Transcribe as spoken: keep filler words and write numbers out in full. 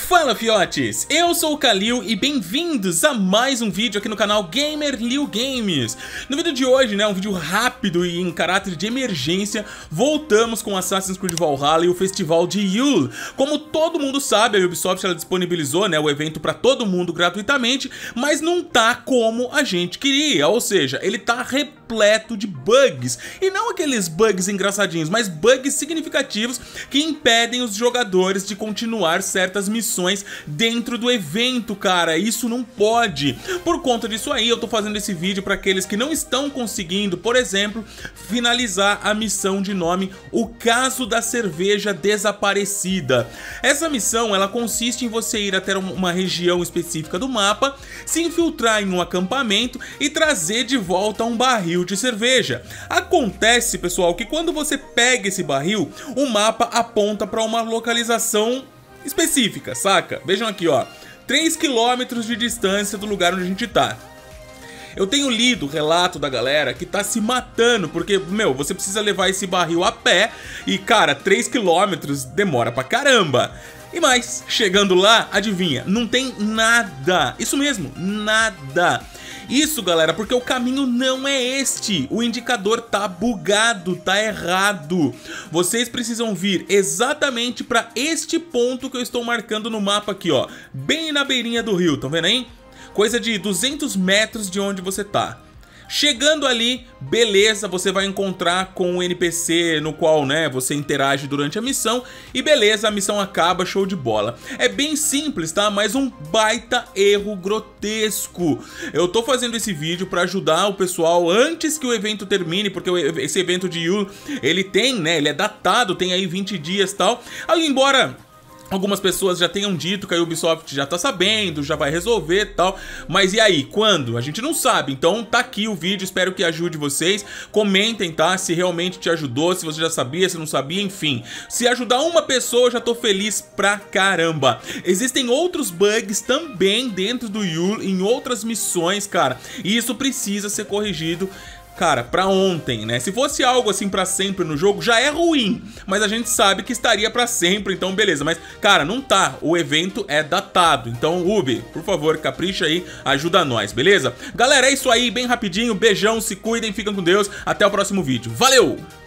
Fala fiotes, eu sou o Kalil e bem-vindos a mais um vídeo aqui no canal GamerLil Games. No vídeo de hoje, né, um vídeo rápido e em caráter de emergência, voltamos com Assassin's Creed Valhalla e o Festival de Yule. Como todo mundo sabe, a Ubisoft ela disponibilizou, né, o evento para todo mundo gratuitamente, mas não tá como a gente queria, ou seja, ele tá repleto de bugs, e não aqueles bugs engraçadinhos, mas bugs significativos que impedem os jogadores de continuar certas missões dentro do evento, cara. Isso não pode. Por conta disso aí, eu tô fazendo esse vídeo para aqueles que não estão conseguindo, por exemplo, finalizar a missão de nome O Caso da Cerveja Desaparecida. Essa missão, ela consiste em você ir até uma região específica do mapa, se infiltrar em um acampamento e trazer de volta um barril de cerveja. Acontece, pessoal, que quando você pega esse barril, o mapa aponta para uma localização específica, saca? Vejam aqui, ó, três quilômetros de distância do lugar onde a gente tá. Eu tenho lido o relato da galera que tá se matando, porque, meu, você precisa levar esse barril a pé e, cara, três quilômetros demora pra caramba. E mais, chegando lá, adivinha, não tem nada, isso mesmo, nada. Isso, galera, porque o caminho não é este. O indicador tá bugado, tá errado. Vocês precisam vir exatamente para este ponto que eu estou marcando no mapa aqui, ó, bem na beirinha do rio, tá vendo aí? Coisa de duzentos metros de onde você tá. Chegando ali, beleza, você vai encontrar com o N P C no qual, né, você interage durante a missão e beleza, a missão acaba, show de bola. É bem simples, tá? Mas um baita erro grotesco. Eu tô fazendo esse vídeo pra ajudar o pessoal antes que o evento termine, porque esse evento de Yule, ele tem, né, ele é datado, tem aí vinte dias e tal. Aí, embora algumas pessoas já tenham dito que a Ubisoft já tá sabendo, já vai resolver e tal, mas e aí, quando? A gente não sabe, então tá aqui o vídeo, espero que ajude vocês. Comentem, tá? Se realmente te ajudou, se você já sabia, se não sabia, enfim. Se ajudar uma pessoa, eu já tô feliz pra caramba. Existem outros bugs também dentro do Yule, em outras missões, cara, e isso precisa ser corrigido, cara, pra ontem, né? Se fosse algo assim pra sempre no jogo, já é ruim, mas a gente sabe que estaria pra sempre, então beleza. Mas, cara, não tá, o evento é datado, então Ubi, por favor, capricha aí, ajuda nós, beleza? Galera, é isso aí, bem rapidinho, beijão, se cuidem, fiquem com Deus, até o próximo vídeo, valeu!